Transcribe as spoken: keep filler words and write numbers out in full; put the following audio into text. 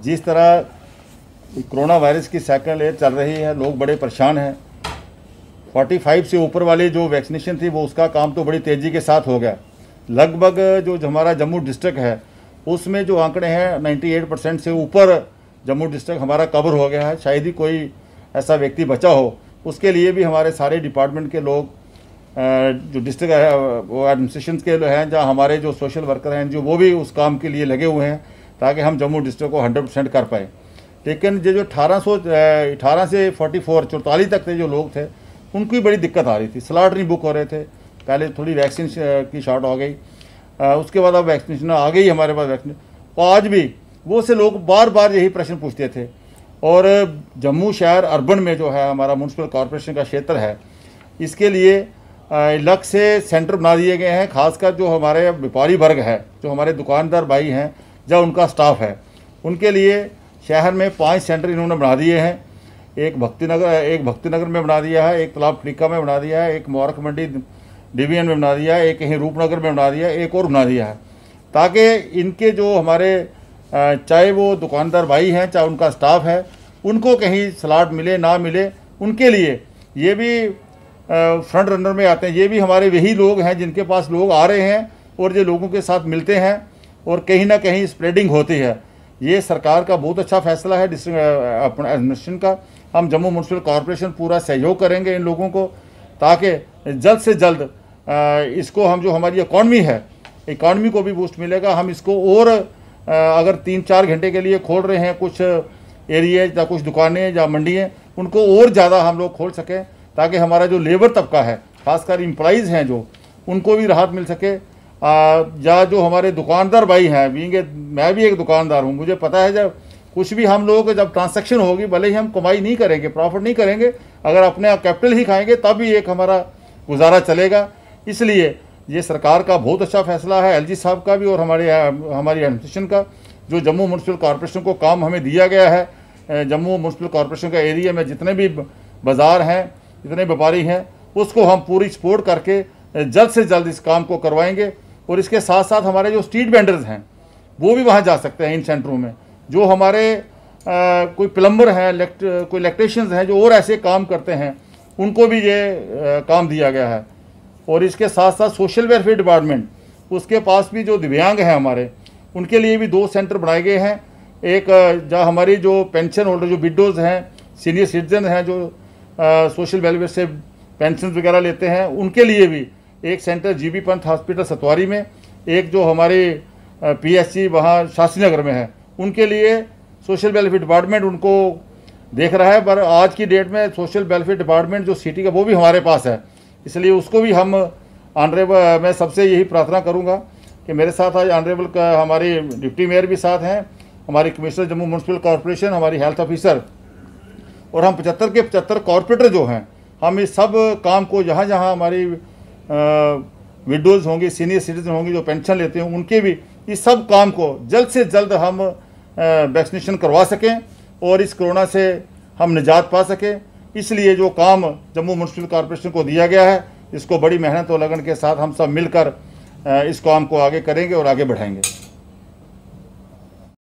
जिस तरह corona virus की सेकंड लेयर चल रही है, लोग बड़े परेशान हैं। पैंतालीस से ऊपर वाली जो वैक्सीनेशन थी वो उसका काम तो बड़ी तेज़ी के साथ हो गया। लगभग जो हमारा जम्मू डिस्ट्रिक्ट है उसमें जो आंकड़े हैं अट्ठानवे परसेंट से ऊपर जम्मू डिस्ट्रिक्ट हमारा कवर हो गया है। शायद ही कोई ऐसा व्यक्ति बचा हो। उसके लिए भी हमारे सारे डिपार्टमेंट के लोग, जो डिस्ट्रिक्ट वो एडमिनिस्ट्रेशन के हैं, जहाँ हमारे जो सोशल वर्कर हैं, जो वो भी उस काम के लिए लगे हुए हैं ताकि हम जम्मू डिस्ट्रिक्ट को हंड्रेड परसेंट कर पाएँ। लेकिन ये जो अठारह सौ अठारह से फोर्टी फोर चौतालीस तक के जो लोग थे उनकी बड़ी दिक्कत आ रही थी। स्लॉट नहीं बुक हो रहे थे। पहले थोड़ी वैक्सीन की शॉर्ट हो गई, उसके बाद अब वैक्सीनेशन आ गई हमारे पास वैक्सीन। और आज भी वो से लोग बार बार यही प्रश्न पूछते थे। और जम्मू शहर अर्बन में जो है हमारा म्यूनसिपल कॉरपोरेशन का क्षेत्र है, इसके लिए अलग से सेंटर बना दिए गए हैं। खासकर जो हमारे व्यापारी वर्ग है, जो हमारे दुकानदार भाई हैं, जो उनका स्टाफ है, उनके लिए शहर में पांच सेंटर इन्होंने बना दिए हैं। एक भक्ति नगर एक भक्ति नगर में बना दिया है, एक तालाब फ्रीका में बना दिया है, एक मुबारक मंडी डिवीजन में बना दिया है, एक कहीं रूपनगर में बना दिया है, एक और बना दिया है, ताकि इनके जो हमारे चाहे वो दुकानदार भाई हैं, चाहे उनका स्टाफ है, उनको कहीं स्लॉट मिले ना मिले, उनके लिए ये भी फ्रंट रनर में आते हैं। ये भी हमारे वही लोग हैं जिनके पास लोग आ रहे हैं और ये लोगों के साथ मिलते हैं और कहीं ना कहीं स्प्रेडिंग होती है। ये सरकार का बहुत अच्छा फैसला है डिस्ट्रिक्ट अपना एडमिनिस्ट्रेशन का। हम जम्मू म्यूनसिपल कॉरपोरेशन पूरा सहयोग करेंगे इन लोगों को, ताकि जल्द से जल्द इसको हम जो हमारी इकॉनमी है, इकॉनमी को भी बूस्ट मिलेगा। हम इसको और अगर तीन चार घंटे के लिए खोल रहे हैं कुछ एरिए या कुछ दुकानें या मंडियाँ, उनको और ज़्यादा हम लोग खोल सकें, ताकि हमारा जो लेबर तबका है, खासकर एम्प्लॉइज़ हैं जो, उनको भी राहत मिल सके। या जो हमारे दुकानदार भाई हैं, बींगे मैं भी एक दुकानदार हूँ, मुझे पता है जब कुछ भी हम लोग जब ट्रांसैक्शन होगी, भले ही हम कमाई नहीं करेंगे, प्रॉफिट नहीं करेंगे, अगर अपने कैपिटल ही खाएंगे तब भी एक हमारा गुजारा चलेगा। इसलिए ये सरकार का बहुत अच्छा फैसला है, एलजी साहब का भी और हमारे हमारी एडमिनिस्ट्रेशन का। जो जम्मू म्यूनसिपल कॉरपोरेशन को काम हमें दिया गया है, जम्मू म्यूनसिपल कॉरपोरेशन का एरिया में जितने भी बाज़ार हैं, जितने व्यापारी हैं, उसको हम पूरी सपोर्ट करके जल्द से जल्द इस काम को करवाएंगे। और इसके साथ साथ हमारे जो स्ट्रीट वेंडर्स हैं वो भी वहाँ जा सकते हैं इन सेंटरों में। जो हमारे आ, कोई प्लम्बर हैं, इलेक्ट कोई इलेक्ट्रीशियंस हैं जो और ऐसे काम करते हैं, उनको भी ये आ, काम दिया गया है। और इसके साथ साथ सोशल वेलफेयर डिपार्टमेंट, उसके पास भी जो दिव्यांग हैं हमारे, उनके लिए भी दो सेंटर बनाए गए हैं। एक जहाँ हमारी जो पेंशन होल्डर, जो विडोज़ हैं, सीनियर सिटीजन हैं, जो सोशल वेलफेयर से पेंशन वगैरह लेते हैं, उनके लिए भी एक centre GB Pant hospital Satwari में, एक जो हमारे पीएससी वहाँ शास्त्री नगर में है, उनके लिए सोशल वेलफेयर डिपार्टमेंट उनको देख रहा है। पर आज की डेट में सोशल वेलफेयर डिपार्टमेंट जो सिटी का वो भी हमारे पास है, इसलिए उसको भी हम ऑनरेबल, मैं सबसे यही प्रार्थना करूँगा कि मेरे साथ आज ऑनरेबल का हमारे डिप्टी मेयर भी साथ हैं, हमारी कमिश्नर जम्मू म्यूनसिपल कॉरपोरेशन, हमारी हेल्थ ऑफिसर, और हम पचहत्तर के पचहत्तर कॉरपोरेटर जो हैं, हम इस सब काम को जहाँ जहाँ हमारी विडोज़ होंगी, सीनियर सिटीजन होंगी जो पेंशन लेते हैं, उनके भी इस सब काम को जल्द से जल्द हम वैक्सीनेशन करवा सकें और इस कोरोना से हम निजात पा सकें। इसलिए जो काम जम्मू म्यूनसिपल कॉरपोरेशन को दिया गया है, इसको बड़ी मेहनत और लगन के साथ हम सब मिलकर इस काम को आगे करेंगे और आगे बढ़ाएंगे।